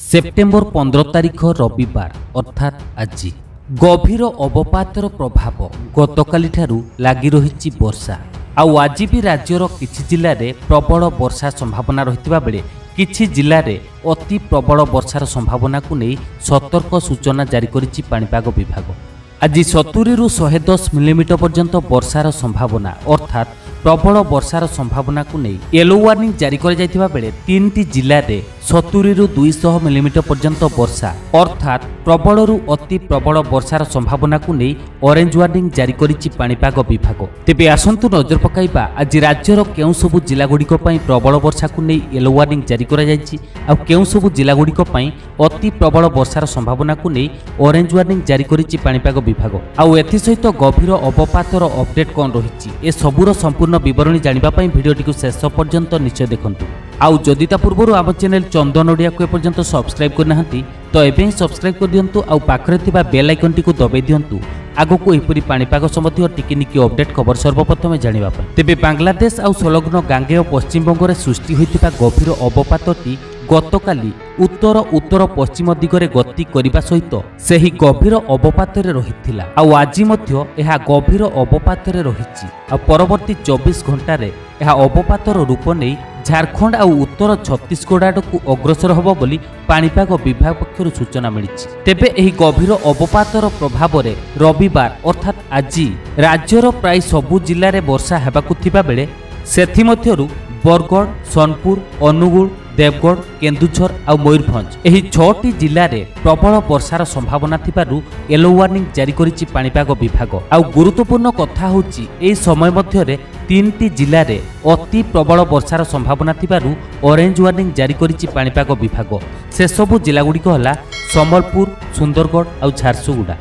September 15 तारिख रविवार अर्थात आज गभीर अवपातर प्रभाव गतकाली लगी रही वर्षा आउ आज भी राज्यर किछि जिले में प्रबल वर्षा संभावना रही बेले किछि जिले में अति प्रबल वर्षार संभावना को नहीं सतर्क सूचना जारी करिछि पाणीपाग विभाग। आज 70 ରୁ 110 मिलीमीटर पर्यंत वर्षार संभावना अर्थात प्रबल वर्षार संभावना को नहीं येलो वार्निंग जारी कर जाइथिबा बेले 3टी जिले में 70 ରୁ 200 मिलीमीटर पर्यंत वर्षा अर्थात प्रबल रु अति प्रबल वर्षार संभावना को नहीं ऑरेंज वार्निंग जारी करिछि पाणीपाग विभाग। तेबे आसंतु नजर पकाइबा आज राज्यर केउ सबु जिला गुड़िक पई प्रबल वर्षा को नहीं येलो वार्निंग जारी करा जाइछि आ केउ सबु जिला गुड़िक पई अति प्रबल वर्षार संभावना को नहीं ऑरेंज वार्निंग जारी करिछि पाणीपाग विभाग। आउ एथि सहित गभीर अवपातर अपडेट कोन रहिछि ए सबुर संपूर्ण विवरणी जानिबा पई भिडियोटी को शेष पर्यंत निश्चय देखंतु। आउ जदि ता पूर्व आम चैनल चंदन ओडिया को एपर्यंत सब्सक्राइब करना तो एबे ही सब्सक्राइब कर दियंतु आउ पाखरे थिबा बेल आइकन टी को दबाई दियंतु आगो को एपरी पाणीपाग संबंधी टिकिनिकी अपडेट खबर सर्वप्रथम जानिबा पई। तेबे बांग्लादेश आउ संलग्न गांगेय पश्चिम बंगरे सृष्टि होइतिबा गभीर अवपातटी गतकाली उत्तर उत्तर पश्चिम दिगरे गति करने सहित सही गभीर अवपातरे रहिथिला आउ आज मध्य एहा गभीर अवपातरे रहिछि आ परवर्ती 24 घंटारे एहा अवपातर रूप नहीं झारखंड आउ उत्तर छत्तीसगढ़ आडकू अग्रसर होबो बोली पाणीपाग विभाग पक्षरु सूचना मिलिछि। तेबे एही गभीर अवपातर प्रभाव रे रविवार अर्थात आज राज्यर प्राय सबु जिल्ला रे वर्षा हेबाकू थिबा बेले सेथि मध्यरु बरगढ़ सोनपुर अनुगुल देवगढ़ केन्दुझर और मयूरभंज एही 6टी जिले में प्रबल वर्षार संभावना थिबारु येलो वार्निंग जारी करिछि पाणीपाग विभाग। आउ गुरुत्वपूर्ण कथा होछि एही समय मध्यरे 3टी जिले में अति प्रबल वर्षार संभावना थिबारु ऑरेंज वार्निंग जारी करिछि पाणीपाग विभाग। से सबु जिला गुड़िक हला संबलपुर सुंदरगढ़ और झारसुगुड़ा।